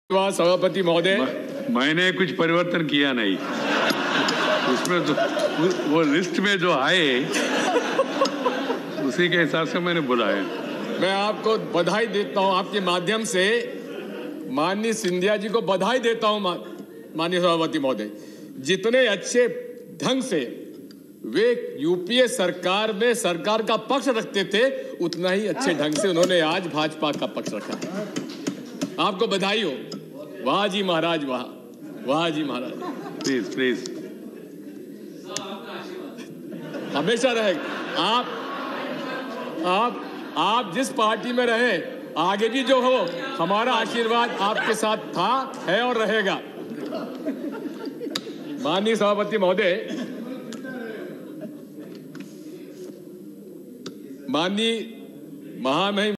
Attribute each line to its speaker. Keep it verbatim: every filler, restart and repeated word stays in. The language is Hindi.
Speaker 1: सभापति महोदय,
Speaker 2: मैंने कुछ परिवर्तन किया नहीं उसमें तो, वो लिस्ट में जो आए उसी के हिसाब से मैंने बुलाया।
Speaker 1: मैं आपको बधाई देता हूं, आपके माध्यम से माननीय सिंधिया जी को बधाई देता हूं। माननीय सभापति महोदय, जितने अच्छे ढंग से वे यूपीए सरकार में सरकार का पक्ष रखते थे, उतना ही अच्छे ढंग से उन्होंने आज भाजपा का पक्ष रखा है। आपको बधाई हो। वाह जी महाराज, वाह वाह जी महाराज।
Speaker 2: प्लीज प्लीज
Speaker 1: हमेशा रहेगा। आप आप आप जिस पार्टी में रहे, आगे भी जो हो, हमारा आशीर्वाद आपके साथ था, है और रहेगा। माननीय सभापति महोदय, माननीय महामहिम